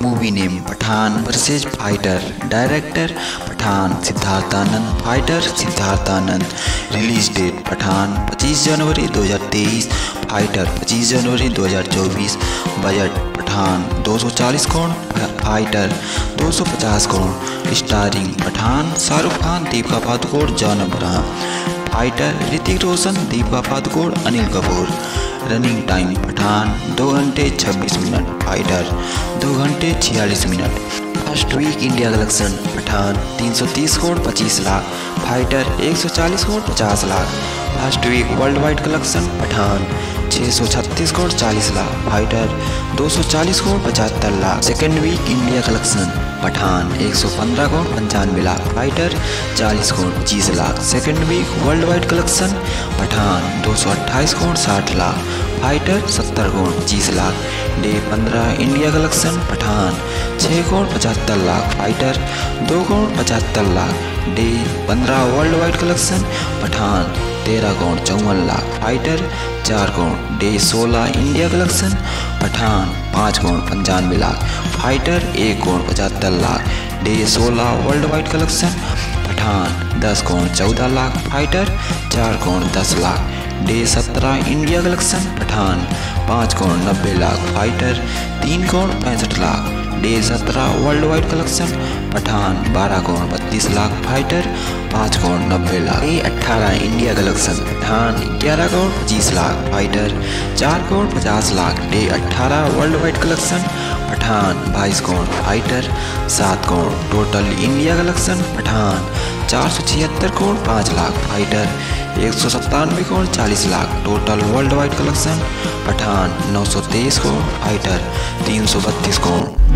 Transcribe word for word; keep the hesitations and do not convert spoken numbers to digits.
Movie name Pathaan versus Fighter, director Pathaan Siddharth Anand, Fighter Siddharth Anand, release date Pathaan पच्चीस जनवरी दो हज़ार तेईस, फाइटर पच्चीस जनवरी दो हज़ार चौबीस, बजट पठान दो सौ चालीस करोड़, फाइटर दो सौ पचास crore, starring Pathaan Shahrukh Khan, Deepika Padukone, John Abraham, Fighter Hrithik Roshan, Deepika Padukone, Anil Kapoor, running time Pathaan दो घंटे छब्बीस मिनट, फाइटर दो घंटे छियालीस मिनट। First week India collection Pathaan तीन सौ तीस करोड़ पच्चीस लाख, फाइटर एक सौ चालीस करोड़ पचास lakh. First week world wide collection Pathaan छः सौ छत्तीस करोड़ चालीस लाख, फाइटर दो सौ चालीस करोड़ पचहत्तर lakh. Second week India collection Pathaan एक सौ पंद्रह करोड़ पंचानवे लाख, फाइटर चालीस करोड़ पच्चीस lakh. Second week world wide collection Pathaan दो सौ अट्ठाईस करोड़ साठ लाख, फाइटर सत्तर करोड़ पच्चीस लाख। डे पंद्रह इंडिया कलेक्शन पठान छः करोड़ पचहत्तर लाख, फाइटर दो करोड़ पचहत्तर लाख। डे पंद्रह वर्ल्ड वाइड कलेक्शन पठान तेरह करोड़ चौवन लाख, फाइटर चार करोड़। डे सोलह इंडिया कलेक्शन पठान पाँच करोड़ पंचानवे लाख, फाइटर एक करोड़ पचहत्तर लाख। डे सोलह वर्ल्ड वाइड कलेक्शन पठान दस करोड़ चौदह लाख, फाइटर चार करोड़ दस लाख। डे सत्रह इंडिया कलेक्शन पठान पाँच करोड़ नब्बे लाख, फाइटर तीन करोड़ पैंसठ लाख। डे सत्रह वर्ल्ड वाइड कलेक्शन पठान बारह करोड़ बत्तीस लाख, फाइटर पाँच करोड़ नब्बे लाख। डे अट्ठारह इंडिया कलेक्शन पठान ग्यारह करोड़ पच्चीस लाख, फाइटर चार करोड़ पचास लाख। डे अट्ठारह वर्ल्ड वाइड कलेक्शन पठान बाईस करोड़, फाइटर सात crore. Total India collection Pathan चार सौ छिहत्तर करोड़ पाँच लाख, फाइटर एक सौ सत्तानवे करोड़ चालीस lakh. Total world wide collection Pathaan नौ सौ तेईस करोड़, फाइटर तीन सौ बत्तीस करोड़।